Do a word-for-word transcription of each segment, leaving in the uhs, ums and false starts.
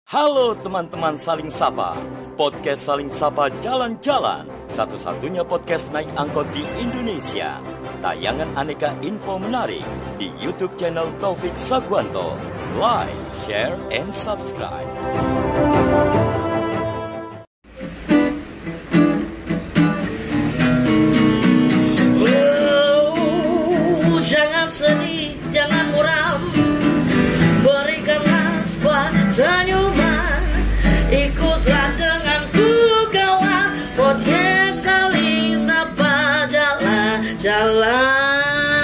Halo teman-teman Saling Sapa, podcast Saling Sapa Jalan-Jalan, satu-satunya podcast naik angkot di Indonesia. Tayangan aneka info menarik di YouTube channel Taufik Sagwanto. Like, share, and subscribe. Oh, jangan sedih, jangan muram, berikanlah sebuah senyuman. Ikutlah denganku kawan, podcast Saling Sapa Jalan-Jalan.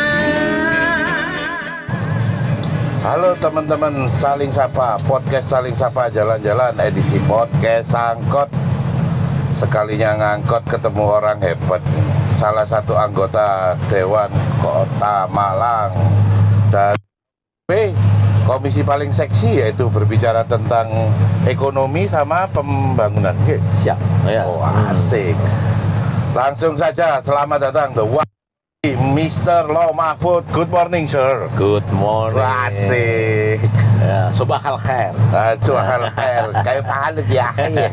Halo teman-teman Saling Sapa, podcast Saling Sapa Jalan-Jalan, edisi podcast angkot. Sekalinya ngangkot ketemu orang hebat, salah satu anggota Dewan Kota Malang dan komisi paling seksi, yaitu berbicara tentang ekonomi sama pembangunan. Oke, Siap. Ya. oh asik. Langsung saja, selamat datang the one Mister Law Mahfud. Good morning, sir. Good morning. Asik. Ya, subah al khair. Ah, Suhal khair. Kayak halus ya.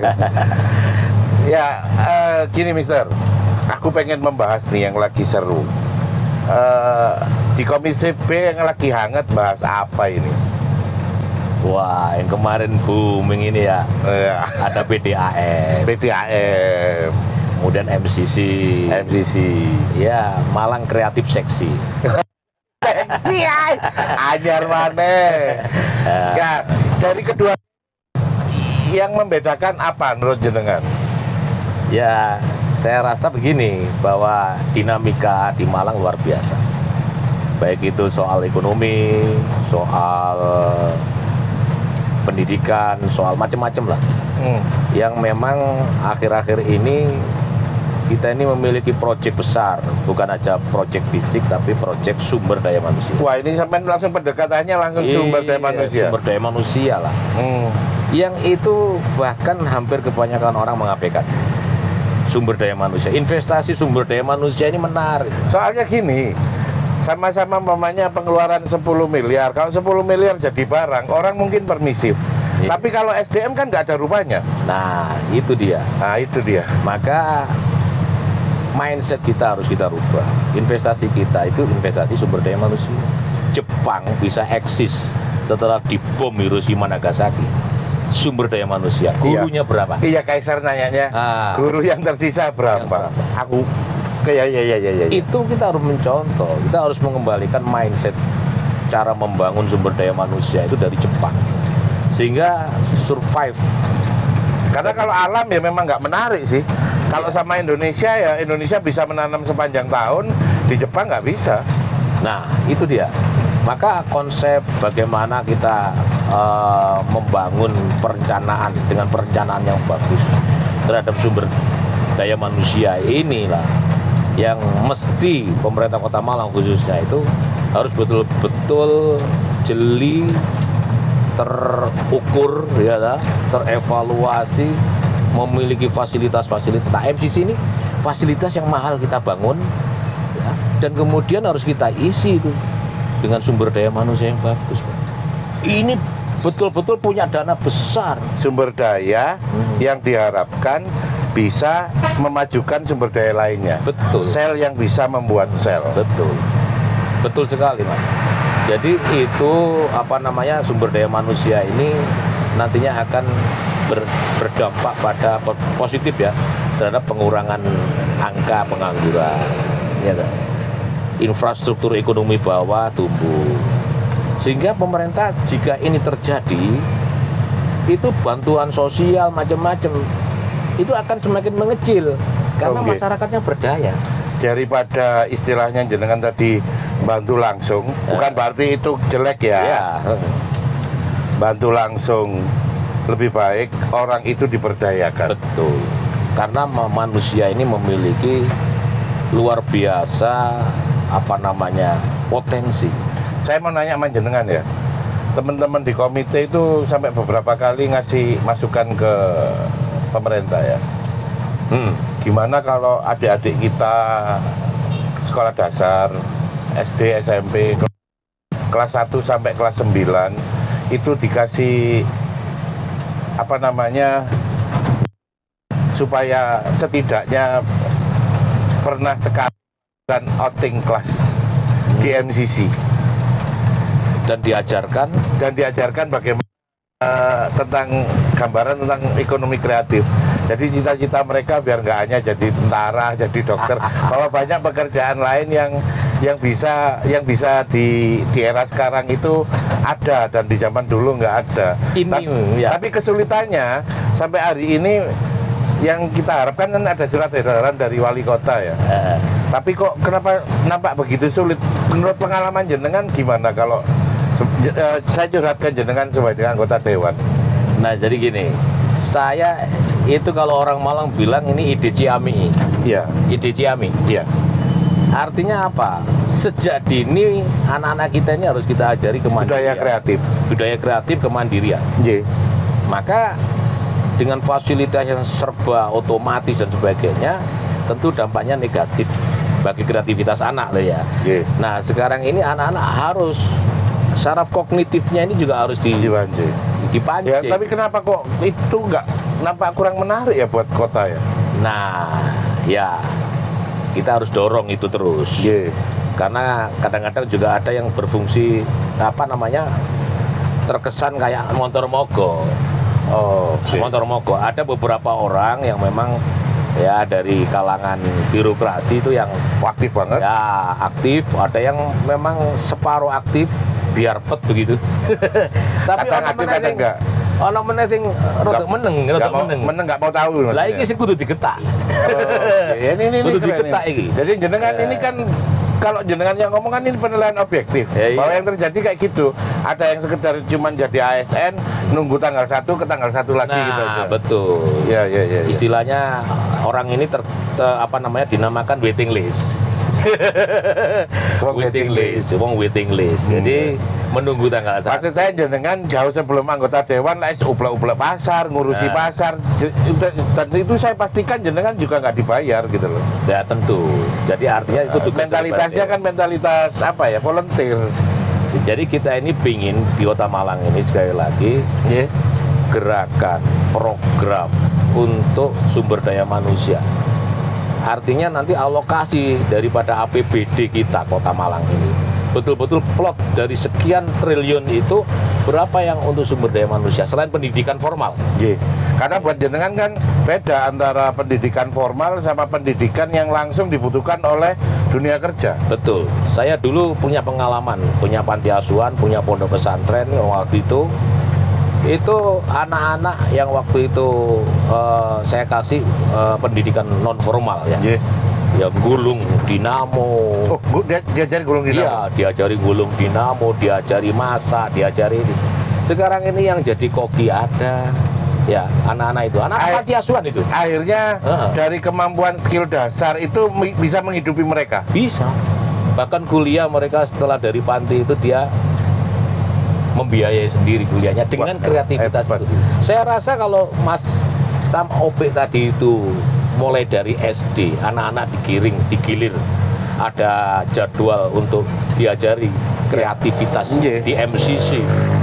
Ya, eh, gini Mister, aku pengen membahas nih yang lagi seru. Eh, di Komisi B yang lagi hangat bahas apa ini? Wah, yang kemarin booming ini ya. Eh, Ada B D A M, B D A M, kemudian M C C. M C C. Ya, Malang Kreatif Seksi. Seksi ay. Anyar maneh. Ya, dari kedua yang membedakan apa menurut jenengan? Ya, saya rasa begini, bahwa dinamika di Malang luar biasa. Baik itu soal ekonomi, soal pendidikan, soal macam-macam lah. Hmm. Yang memang akhir-akhir ini kita ini memiliki proyek besar, bukan aja proyek fisik tapi proyek sumber daya manusia. Wah, ini sampai langsung pendekatannya langsung sumber daya Iya, manusia. Sumber daya manusia lah. Hmm. Yang itu bahkan hampir kebanyakan orang mengabaikan sumber daya manusia. Investasi sumber daya manusia ini menarik. Soalnya gini, sama-sama mamanya pengeluaran sepuluh miliar. Kalau sepuluh miliar jadi barang, orang mungkin permisif. Iya. Tapi kalau S D M kan nggak ada rupanya. Nah, itu dia. Nah, itu dia. Maka mindset kita harus kita rubah. Investasi kita itu investasi sumber daya manusia. Jepang bisa eksis setelah dibom Hiroshima Nagasaki. Sumber daya manusia. Gurunya Iya. berapa? Iya, Kaisar nanyanya. Ah. Guru yang tersisa berapa? Yang berapa? Aku kayak ya ya ya ya. Itu kita harus mencontoh. Kita harus mengembalikan mindset cara membangun sumber daya manusia itu dari Jepang, sehingga survive. Karena kalau alam ya memang nggak menarik sih. Kalau sama Indonesia ya, Indonesia bisa menanam sepanjang tahun, di Jepang nggak bisa. Nah, itu dia. Maka konsep bagaimana kita uh, membangun perencanaan dengan perencanaan yang bagus terhadap sumber daya manusia inilah yang mesti pemerintah Kota Malang khususnya itu harus betul-betul jeli, terukur, ya, terevaluasi, memiliki fasilitas-fasilitas. Nah, M C C ini fasilitas yang mahal kita bangun, ya, dan kemudian harus kita isi itu dengan sumber daya manusia yang bagus. Ini betul-betul punya dana besar. Sumber daya Hmm. yang diharapkan bisa memajukan sumber daya lainnya. Betul. Sel yang bisa membuat sel. Betul. Betul sekali, Mas. Jadi itu apa namanya sumber daya manusia ini nantinya akan ber, berdampak pada po- positif ya terhadap pengurangan angka pengangguran. Ya, kan? Infrastruktur ekonomi bawah tumbuh. Sehingga pemerintah jika ini terjadi, itu bantuan sosial macam-macam itu akan semakin mengecil karena Oke. masyarakatnya berdaya. Daripada istilahnya jenengan tadi bantu langsung, bukan berarti itu jelek ya. Ya. Bantu langsung, lebih baik orang itu diberdayakan. Betul. Karena ma- manusia ini memiliki luar biasa apa namanya potensi. Saya mau nanya sama jenengan ya, teman-teman di komite itu sampai beberapa kali ngasih masukan ke pemerintah ya. Hmm. Gimana kalau adik-adik kita sekolah dasar, S D, S M P, kelas satu sampai kelas sembilan itu dikasih apa namanya, supaya setidaknya pernah sekali dan outing kelas di M C C dan diajarkan dan diajarkan bagaimana uh, tentang gambaran tentang ekonomi kreatif. Jadi cita-cita mereka biar nggak hanya jadi tentara, jadi dokter, bahwa banyak pekerjaan lain yang yang bisa yang bisa di di era sekarang itu ada dan di zaman dulu nggak ada. Ini, tapi, ya. tapi kesulitannya sampai hari ini yang kita harapkan kan ada surat edaran dari wali kota ya. Eh. Tapi kok kenapa nampak begitu sulit? Menurut pengalaman jenengan gimana kalau uh, saya curhatkan jenengan sebagai anggota dewan? Nah jadi gini, saya itu kalau orang Malang bilang ini ide Ciami. Iya. Ide Ciami. Iya. Artinya apa? Sejak dini anak-anak kita ini harus kita ajari kemandirian. Budaya kreatif. Budaya kreatif, kemandirian. Iya. Maka dengan fasilitas yang serba otomatis dan sebagainya, tentu dampaknya negatif bagi kreativitas anak loh ya. Iya. Nah sekarang ini anak-anak harus saraf kognitifnya ini juga harus di, Dipancing. dipancing. Ya, tapi kenapa kok itu nggak nampak kurang menarik ya buat kota ya? Nah, ya kita harus dorong itu terus. Iya. Karena kadang-kadang juga ada yang berfungsi apa namanya terkesan kayak motor mogok. Oh, okay. Motor mogok. Ada beberapa orang yang memang ya dari kalangan birokrasi itu yang aktif banget. ya aktif. Ada yang memang separuh aktif biar pet begitu. Tapi Kadang orang aktif, kadang enggak. Ono meneh sing rada meneng, Nggak rada mau, meneng. meneng nggak mau tahu. Lah iki sing kudu digetak. Oh, okay. ini ini, ini Kudu keren diketak ini. iki. Jadi jenengan Ya. ini kan kalau jenengan yang ngomong kan ini penilaian objektif. Ya, bahwa iya. yang terjadi kayak gitu. Ada yang sekedar cuman jadi A S N nunggu tanggal satu ke tanggal satu lagi Nah, gitu aja. betul. Ya, ya, ya, ya. Istilahnya orang ini ter, ter- apa namanya dinamakan waiting list. Wong waiting waiting list, wong waiting list. Hmm. Jadi menunggu tanggal satu. Maksud saya jenengan jauh sebelum anggota dewan lah uplek-uplek pasar, ngurusi Nah. pasar. Je- Dan itu saya pastikan jenengan juga nggak dibayar gitu loh. Ya tentu. Jadi artinya itu tugas Mentalitasnya daripada- kan mentalitas apa ya, volunteer. Jadi kita ini pingin di Kota Malang ini sekali lagi Ya. gerakan program untuk sumber daya manusia. Artinya nanti alokasi daripada A P B D kita Kota Malang ini betul-betul plot dari sekian triliun itu berapa yang untuk sumber daya manusia selain pendidikan formal. Iya. Karena buat jenengan kan beda antara pendidikan formal sama pendidikan yang langsung dibutuhkan oleh dunia kerja. Betul. Saya dulu punya pengalaman, punya panti asuhan, punya pondok pesantren waktu itu. Itu anak-anak yang waktu itu eh, saya kasih eh, pendidikan non formal ya. Iya. Ya gulung dinamo. Oh, gua- dia diajari gulung dinamo. Iya, diajari gulung dinamo, diajari masak, diajari ini. Sekarang ini yang jadi koki ada. Ya, anak-anak itu, anak Air- panti asuhan itu. Akhirnya Heeh. dari kemampuan skill dasar itu mi- bisa menghidupi mereka. Bisa. Bahkan kuliah mereka setelah dari panti itu dia membiayai sendiri kuliahnya dengan Wah, kreativitas hebat. itu. Saya rasa kalau Mas Sam Opik tadi itu mulai dari S D, anak-anak digiring, digilir, ada jadwal untuk diajari kreativitas Iya. di M C C.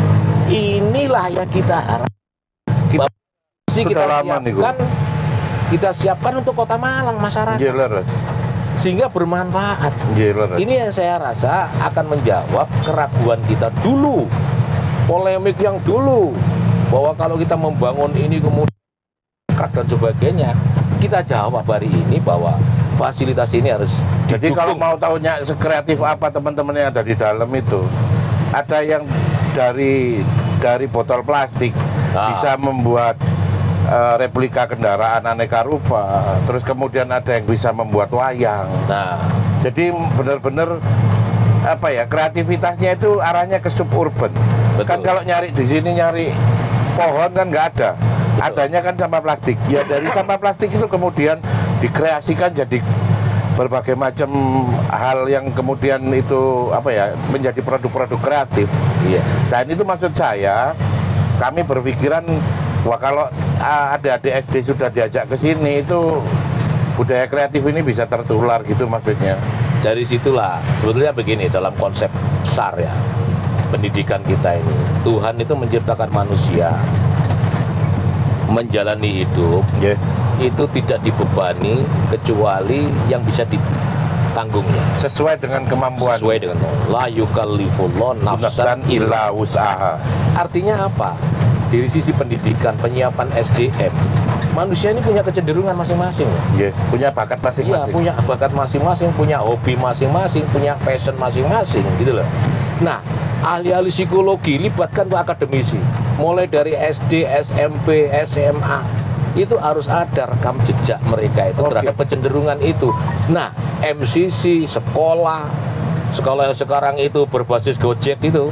Inilah yang kita harap. Kita- Kita, kita sudah lama nih, siapkan, kita siapkan untuk Kota Malang masyarakat, Iya, leres. sehingga bermanfaat. Iya, leres. Ini yang saya rasa akan menjawab keraguan kita dulu, polemik yang dulu, bahwa kalau kita membangun ini kemudian dan sebagainya, kita jawab hari ini bahwa fasilitas ini harus Jadi didukung. kalau mau tahunya sekreatif apa teman-teman yang ada di dalam itu, ada yang dari dari botol plastik Ah. bisa membuat eh, replika kendaraan aneka rupa, terus kemudian ada yang bisa membuat wayang. Nah, Jadi benar-benar apa ya, kreativitasnya itu arahnya ke suburban. Betul. Kan kalau nyari di sini nyari pohon kan nggak ada. Betul. Adanya kan sampah plastik. Ya dari sampah plastik itu kemudian dikreasikan jadi berbagai macam hal yang kemudian itu apa ya, menjadi produk-produk kreatif. iya. Dan itu maksud saya, kami berpikiran wah kalau ah, adik-adik S D sudah diajak ke sini itu budaya kreatif ini bisa tertular gitu maksudnya. Dari situlah sebetulnya begini dalam konsep besar ya pendidikan kita ini, Tuhan itu menciptakan manusia menjalani hidup Yeah. itu tidak dibebani kecuali yang bisa ditanggungnya Sesuai dengan kemampuan. sesuai dengan la yukallifullahu nafsan Nafsan illa wus'aha. artinya apa? Dari sisi pendidikan, penyiapan S D M, manusia ini punya kecenderungan masing-masing. Yeah. Punya bakat Iya, masing-masing. punya bakat masing-masing, punya hobi masing-masing, punya passion masing-masing, gitu loh. Nah, ahli-ahli psikologi libatkan ke akademisi, mulai dari S D, S M P, S M A, itu harus ada rekam jejak mereka itu Oke. terhadap kecenderungan itu. Nah, M C C, sekolah, sekolah yang sekarang itu berbasis Gojek itu,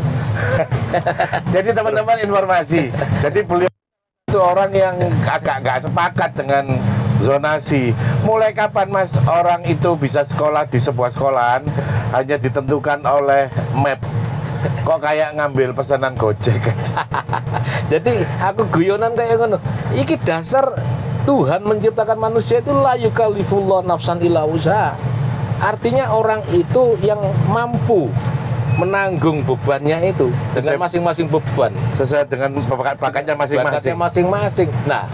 Jadi teman-teman informasi. Jadi beliau itu orang yang agak nggak sepakat dengan zonasi. Mulai kapan Mas orang itu bisa sekolah di sebuah sekolahan hanya ditentukan oleh map? Kok kayak ngambil pesanan Gojek aja. jadi aku guyonan kayak ngono. Iki dasar Tuhan menciptakan manusia itu la yukallifullahu nafsan illa wus'aha. Artinya orang itu yang mampu menanggung bebannya itu dengan Sesuai- masing-masing beban, Sesuai dengan bakat- bakatnya masing-masing. bakatnya masing-masing. Nah,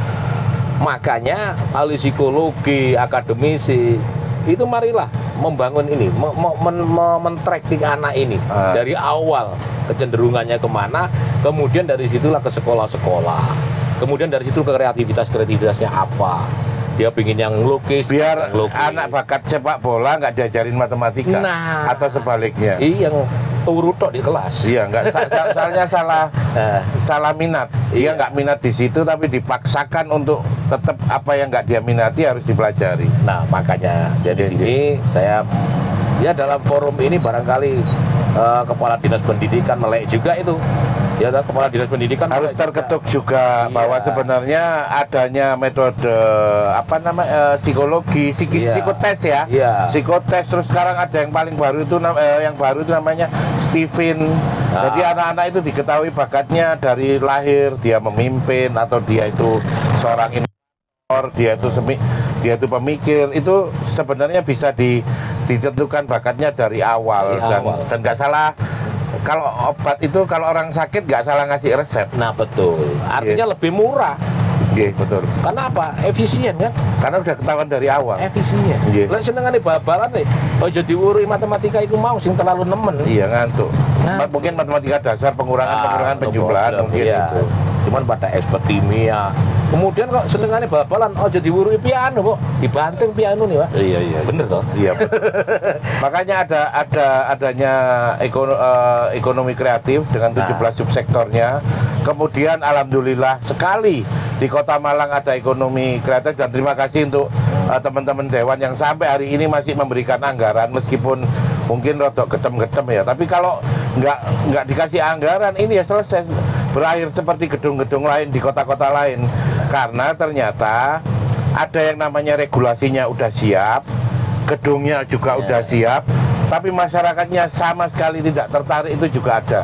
makanya ahli psikologi, akademisi itu marilah membangun ini, me- me- men- me- men-tracking anak ini Ah. dari awal kecenderungannya kemana, kemudian dari situlah ke sekolah-sekolah, kemudian dari situ ke kreativitas kreativitasnya apa. Dia pingin yang lukis, Biar yang lukis. anak bakat sepak bola nggak diajarin matematika. Nah. Atau sebaliknya. Iya, yang turu tok di kelas. Iya, nggak sa- sa- soalnya salah Eh, salah minat. Dia Iya. nggak minat di situ tapi dipaksakan untuk tetap apa yang nggak dia minati harus dipelajari. Nah, makanya jadi Iya, sini saya ya dalam forum ini barangkali eh, kepala dinas pendidikan melek juga itu. Ya, kepala dinas pendidikan Harus melek juga. terketuk juga Iya. bahwa sebenarnya adanya metode apa namanya eh, psikologi, psikis, Iya. psikotes ya. Iya. Psikotes, terus sekarang ada yang paling baru itu nam- eh, yang baru itu namanya Stephen. Ah. Jadi anak-anak itu diketahui bakatnya dari lahir, dia memimpin atau dia itu seorang inventor, dia itu semi, dia itu pemikir, itu sebenarnya bisa di, ditentukan bakatnya dari awal. Dari dan awal. dan nggak salah kalau obat itu kalau orang sakit nggak salah ngasih resep. Nah, betul. Artinya Iya. lebih murah. Iya, betul. Karena apa? Efisien kan? Karena udah ketahuan dari awal. Efisien. Iya. Lek senengane bal-balan nih. Oh, jadi wuri matematika iku mau sing terlalu nemen. Iya, ngantuk. Nah. Ma- Mungkin matematika dasar pengurangan-pengurangan Ah, penjumlahan no mungkin problem. Iya. itu. Cuman pada expert kimia. Kemudian kok senengane bal-balan, oh jadi wuri piano kok. Dibanting piano nih, Pak. Iya, iya. Bener toh? Iya. betul. Makanya ada ada adanya ekono- eh, ekonomi kreatif dengan tujuh belas subsektornya. Kemudian alhamdulillah sekali di Kota Malang ada ekonomi kreatif, dan terima kasih untuk eh, teman-teman dewan yang sampai hari ini masih memberikan anggaran meskipun mungkin rodok gedem-gedem ya. Tapi kalau nggak nggak dikasih anggaran ini ya selesai, berakhir seperti gedung-gedung lain di kota-kota lain, karena ternyata ada yang namanya regulasinya udah siap, gedungnya juga Ya. udah siap, tapi masyarakatnya sama sekali tidak tertarik, itu juga ada.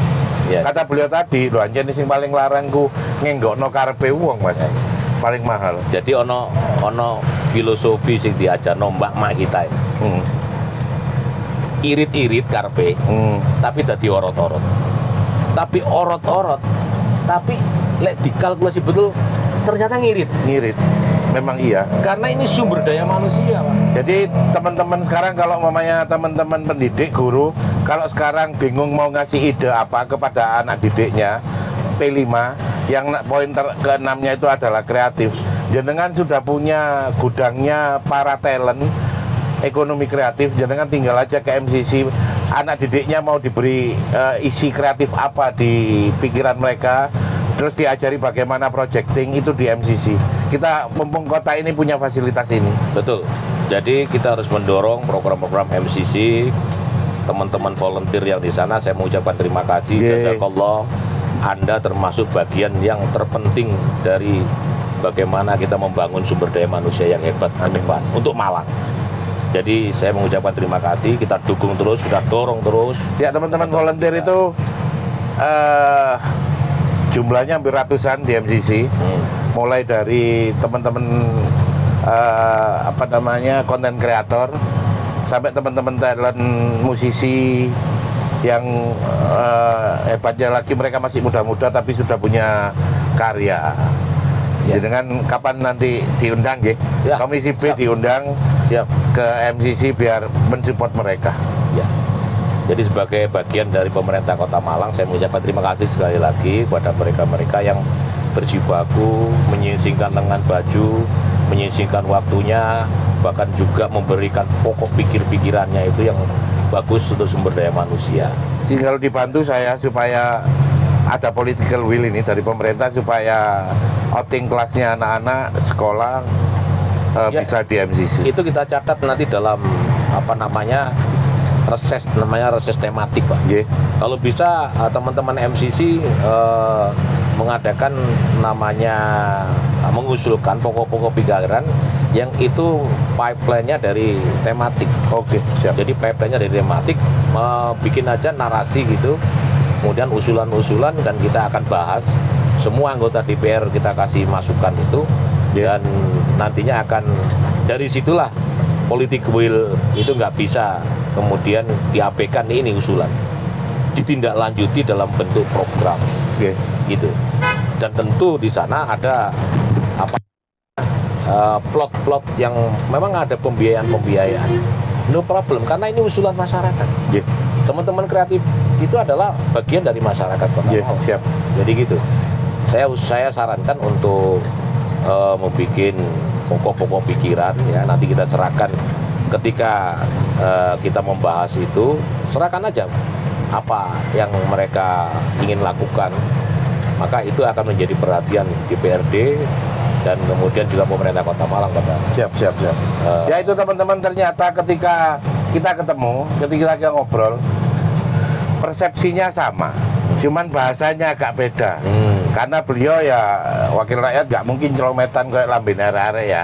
Ya. Kata beliau tadi, lho anjen sing paling larang ku ngenggokno karepe wong, Mas. Paling mahal. Jadi ono ono filosofi sing diajarno mbak-mak kita ini. Hmm. Irit-irit karpe, Hmm. tapi dadi orot-orot. Tapi orot-orot, tapi lek dikalkulasi betul ternyata ngirit. Ngirit. Memang iya. Karena ini sumber daya manusia, Pak. Jadi teman-teman sekarang kalau mamanya teman-teman pendidik, guru, kalau sekarang bingung mau ngasih ide apa kepada anak didiknya, P lima, yang na- poin ter- keenamnya itu adalah kreatif. Jenengan sudah punya gudangnya para talent ekonomi kreatif, jenengan tinggal aja ke M C C, anak didiknya mau diberi eh, isi kreatif apa di pikiran mereka, terus diajari bagaimana projecting, itu di M C C. Kita mumpung kota ini punya fasilitas ini. Betul. Jadi kita harus mendorong program-program M C C. Teman-teman volunteer yang di sana, saya mengucapkan terima kasih. Yeah. Jazakallah. Anda termasuk bagian yang terpenting dari bagaimana kita membangun sumber daya manusia yang hebat ke depan untuk Malang. Jadi saya mengucapkan terima kasih. Kita dukung terus, kita dorong terus. Ya, teman-teman volunteer itu eh, jumlahnya hampir ratusan di M C C. Hmm. Mulai dari teman-teman eh, apa namanya konten kreator sampai teman-teman talent musisi yang eh, hebatnya lagi mereka masih muda-muda tapi sudah punya karya. Ya. Dengan kapan nanti diundang nggih? Ya, Komisi B siap. diundang Siap. ke M C C biar mensupport mereka. Ya. Jadi sebagai bagian dari pemerintah Kota Malang, saya mengucapkan terima kasih sekali lagi kepada mereka-mereka yang berjibaku menyisingkan lengan baju, menyisingkan waktunya, bahkan juga memberikan pokok pikir-pikirannya itu yang bagus untuk sumber daya manusia. Tinggal dibantu saya supaya ada political will ini dari pemerintah supaya outing kelasnya anak-anak sekolah uh, Ya. bisa di M C C. Itu kita catat nanti dalam apa namanya reses, namanya reses tematik, Pak. Nggih. Kalau bisa uh, teman-teman M C C uh, mengadakan namanya uh, mengusulkan pokok-pokok pikiran yang itu pipeline-nya dari tematik. Oke, siap. Jadi pipeline-nya dari tematik, uh, bikin aja narasi gitu, kemudian usulan-usulan dan kita akan bahas. Semua anggota D P R kita kasih masukan itu, dan nantinya akan dari situlah politik will itu nggak bisa kemudian diabaikan, ini usulan ditindaklanjuti dalam bentuk program. Oke. Gitu. Dan tentu di sana ada apa uh, plot-plot yang memang ada pembiayaan-pembiayaan. No problem, karena ini usulan masyarakat. Nggih. Teman-teman kreatif itu adalah bagian dari masyarakat Kota Nggih, Malang. siap. Jadi gitu. Saya saya sarankan untuk uh, membuat pokok-pokok pikiran ya, nanti kita serahkan ketika uh, kita membahas itu, serahkan aja apa yang mereka ingin lakukan, maka itu akan menjadi perhatian D P R D dan kemudian juga pemerintah Kota Malang pada Siap, siap, siap. uh, Ya itu teman-teman, ternyata ketika kita ketemu, ketika kita ngobrol, persepsinya sama, cuman bahasanya agak beda. hmm, Karena beliau ya wakil rakyat, nggak mungkin celometan kayak lambene arek-arek ya.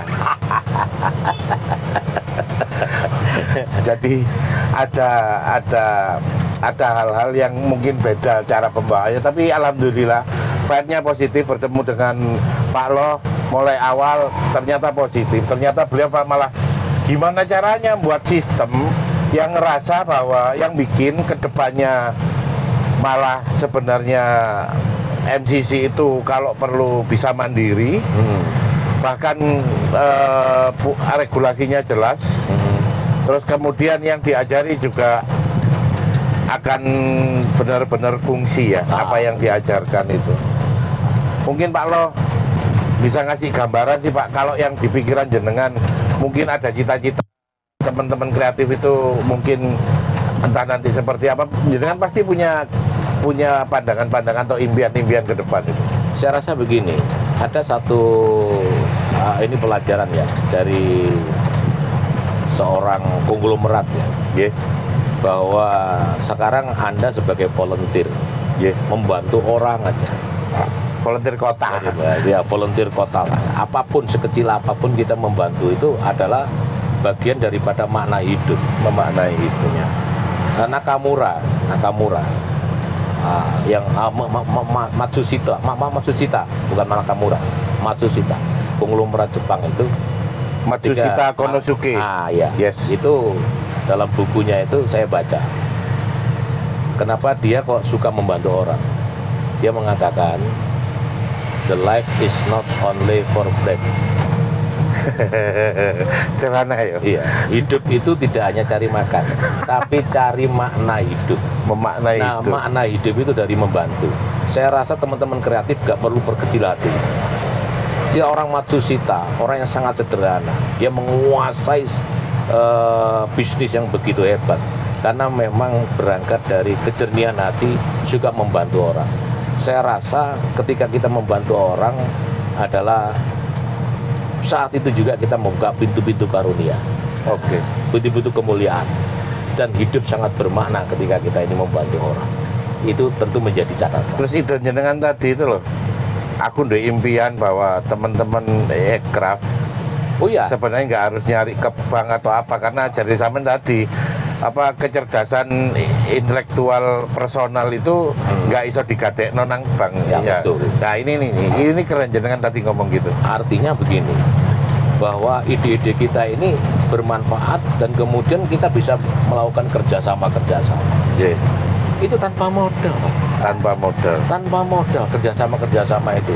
Jadi ada ada ada hal-hal yang mungkin beda cara pembawaannya, tapi alhamdulillah vibe-nya positif. Bertemu dengan Pak Loh mulai awal ternyata positif. Ternyata beliau malah gimana caranya buat sistem yang ngerasa bahwa yang bikin kedepannya malah sebenarnya M C C itu kalau perlu bisa mandiri, hmm, bahkan eh, regulasinya jelas. hmm. Terus kemudian yang diajari juga akan benar-benar fungsi ya, Ah. apa yang diajarkan itu. Mungkin Pak Loh bisa ngasih gambaran sih Pak, kalau yang di pikiran jenengan mungkin ada cita-cita teman-teman kreatif itu, mungkin entah nanti seperti apa, jenengan pasti punya punya pandangan-pandangan atau impian-impian ke depan itu. Saya rasa begini, ada satu uh, ini pelajaran ya dari seorang konglomerat ya, Nggih, bahwa sekarang Anda sebagai volunteer nggih. membantu orang aja. Volunteer kota. Ya, volunteer kota lah. Apapun, sekecil apapun kita membantu itu adalah bagian daripada makna hidup, Memaknai itunya. Nah, Nakamura, Nakamura, ah, yang ah, ma, ma, ma, ma, Matsushita, ma, ma, Matsushita, bukan Nakamura, Matsushita, konglomerat Jepang itu. Matsushita ketika- Konosuke. Ah, ya. Yes. Itu dalam bukunya itu saya baca. Kenapa dia kok suka membantu orang? Dia mengatakan, the life is not only for bread. Sederhana ya. Iya, hidup itu tidak hanya cari makan, tapi cari makna hidup. Memaknai Nah, itu. makna hidup itu dari membantu. Saya rasa teman-teman kreatif gak perlu berkecil hati. Si orang Matsushita, orang yang sangat sederhana, dia menguasai uh, bisnis yang begitu hebat, karena memang berangkat dari kejernihan hati, juga membantu orang. Saya rasa ketika kita membantu orang adalah saat itu juga kita membuka pintu-pintu karunia, Oke. pintu-pintu kemuliaan, dan hidup sangat bermakna ketika kita ini membantu orang. Itu tentu menjadi catatan. Terus ide jenengan tadi itu loh, aku udah impian bahwa teman-teman aircraft Oh ya, sebenarnya nggak harus nyari ke bank atau apa, karena jadi sampean tadi apa kecerdasan intelektual personal itu Hmm. nggak iso digadek nonang bank. Ya, betul. Nah ini nih, nih, ini keren jenengan tadi ngomong gitu. artinya begini, bahwa ide-ide kita ini bermanfaat dan kemudian kita bisa melakukan kerjasama-kerjasama. Iya. Itu tanpa modal, Pak. Tanpa modal. Tanpa modal, kerjasama-kerjasama itu.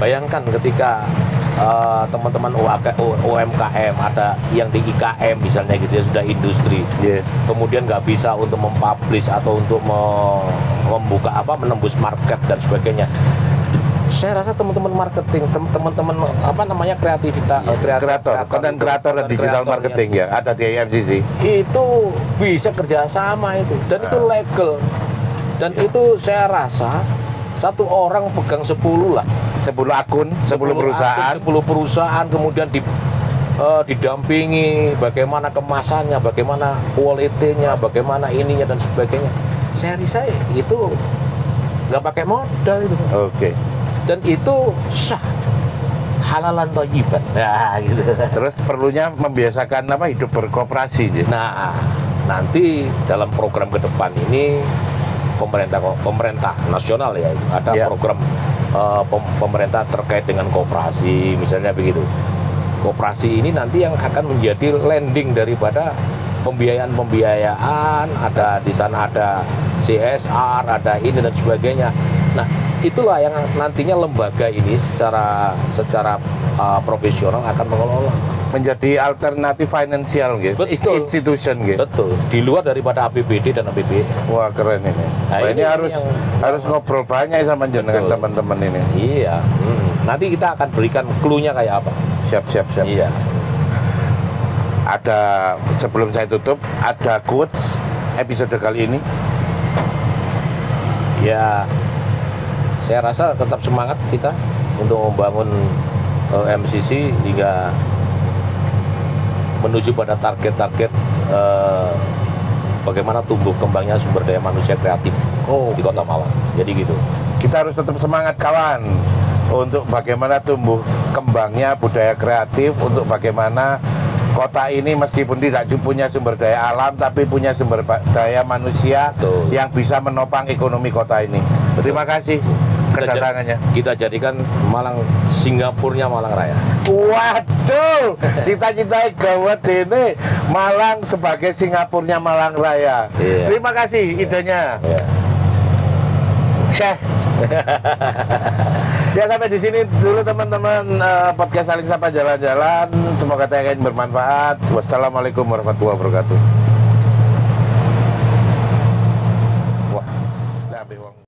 Bayangkan ketika uh, teman-teman U M K M ada yang di I K M misalnya gitu ya, sudah industri, yeah. kemudian nggak bisa untuk mempublish atau untuk me- membuka apa menembus market dan sebagainya. Saya rasa teman-teman marketing, teman-teman apa namanya kreativitas, yeah. kreator, kreator, konten kreator dan digital marketing ya, ada di I M C C. Itu bisa kerjasama itu, dan uh. itu legal, dan yeah. itu saya rasa satu orang pegang sepuluh lah, sepuluh akun, sepuluh perusahaan, sepuluh perusahaan, kemudian di, uh, didampingi bagaimana kemasannya, bagaimana quality-nya, bagaimana ininya dan sebagainya. Saya rasa itu nggak pakai modal itu. Oke. Okay. Dan itu sah, halalan thayyiban. Nah, gitu. Terus perlunya membiasakan apa hidup berkooperasi. Gitu. Nah, nanti dalam program ke depan ini pemerintah pemerintah nasional ya ada ya. program uh, pem, pemerintah terkait dengan koperasi misalnya begitu. Koperasi ini nanti yang akan menjadi landing daripada pembiayaan-pembiayaan, ada di sana ada C S R, ada ini dan sebagainya. Nah, itulah yang nantinya lembaga ini secara secara uh, profesional akan mengelola. Menjadi alternatif finansial gitu, betul. Institution gitu. Betul. Di luar daripada A P B D dan A P B N. Wah, keren ini. Nah, ini, ini harus yang, harus ngobrol banyak sama dengan teman-teman ini. Iya. Hmm. Nanti kita akan berikan clue-nya kayak apa. Siap, siap, siap. Iya. Ada sebelum saya tutup, ada quotes episode kali ini. Ya, saya rasa tetap semangat kita untuk membangun uh, M C C hingga menuju pada target-target uh, bagaimana tumbuh kembangnya sumber daya manusia kreatif oh, di Kota Malang. Jadi gitu. Kita harus tetap semangat kawan untuk bagaimana tumbuh kembangnya budaya kreatif, untuk bagaimana kota ini meskipun tidak punya sumber daya alam tapi punya sumber daya manusia. Betul. Yang bisa menopang ekonomi kota ini. Betul. Terima kasih kedatangannya. Kita jadikan Malang Singapurnya Malang Raya. Waduh, cita-cita gawat ini Malang sebagai Singapurnya Malang Raya. Yeah. Terima kasih idenya. Yeah. Syekh. Ya, sampai di sini dulu teman-teman uh, podcast Saling Sapa Jalan-Jalan. Semoga tayangan ini bermanfaat. Wassalamualaikum warahmatullahi wabarakatuh. Wah, udah habis uang.